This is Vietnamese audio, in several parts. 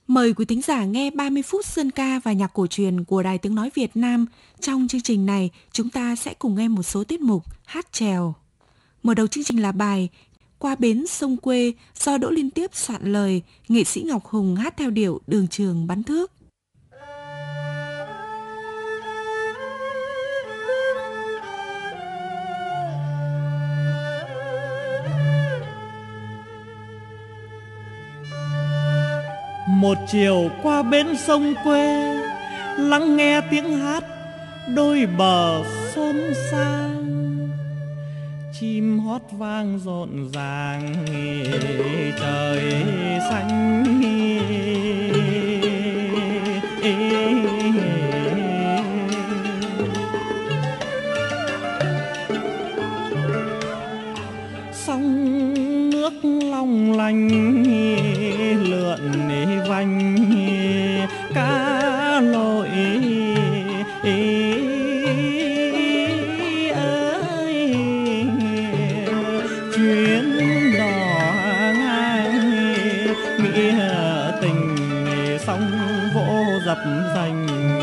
Mời quý thính giả nghe 30 phút sơn ca và nhạc cổ truyền của Đài Tiếng Nói Việt Nam. Trong chương trình này, chúng ta sẽ cùng nghe một số tiết mục hát chèo. Mở đầu chương trình là bài Qua bến sông quê do Đỗ Liên Tiếp soạn lời, nghệ sĩ Ngọc Hùng hát theo điệu Đường Trường Bắn Thước. Một chiều qua bến sông quê, lắng nghe tiếng hát đôi bờ xôn xao, chim hót vang rộn ràng trời xanh. Sông nước long lanh lượn vành cá lội ơi, chuyến đò ngang nghĩa tình sóng vỗ dập dành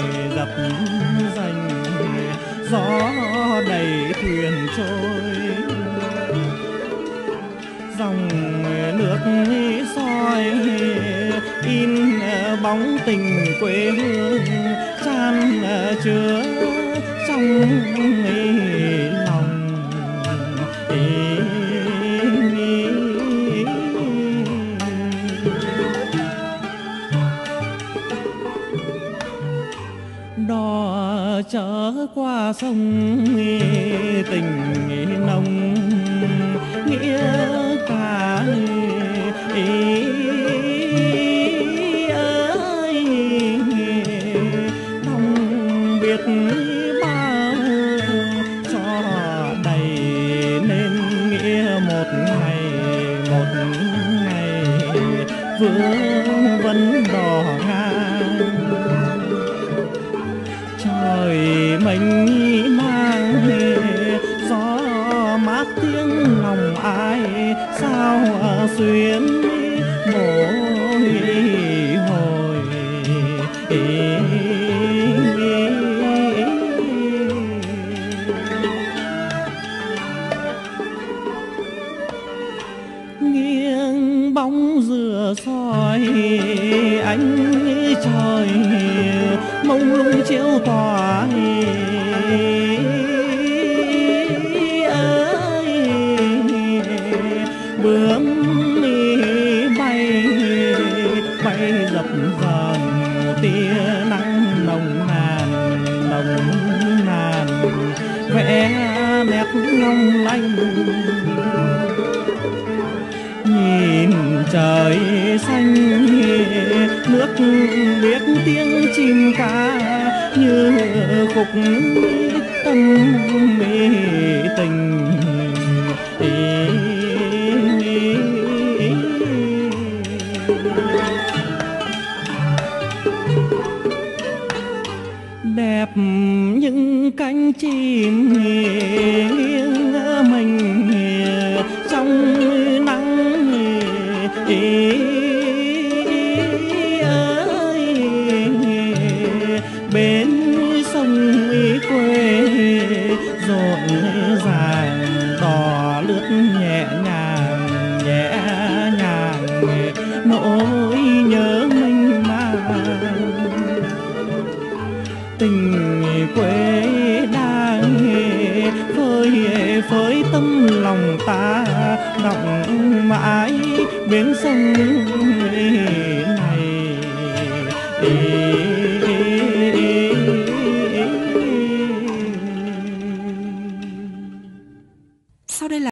gió đầy thuyền trôi, dòng nước soi in bóng tình quê hương chan chứa trong lòng. Đò chở qua sông tình nồng nghĩa cả ơi, lòng biết bao cho đầy nên nghĩa một ngày vương vấn đò ngang. Trời mình mang gió mát tiếng lòng ai sao xuyến mỗi hồi. Nghiêng bóng dừa soi ánh trời mông lung chiếu tỏa bướm bay dập dờn tia nắng nồng nàn vẽ nét long lanh. Nhìn trời xanh nước biết tiếng chim ca như khúc tâm tình. Đẹp những cánh chim nghiêng mình trong nắng bên sông quê rộn ràng đò lướt nhẹ nhàng nỗi nhớ mênh mang. Tình quê đang phơi tâm lòng ta đọng mãi bên sông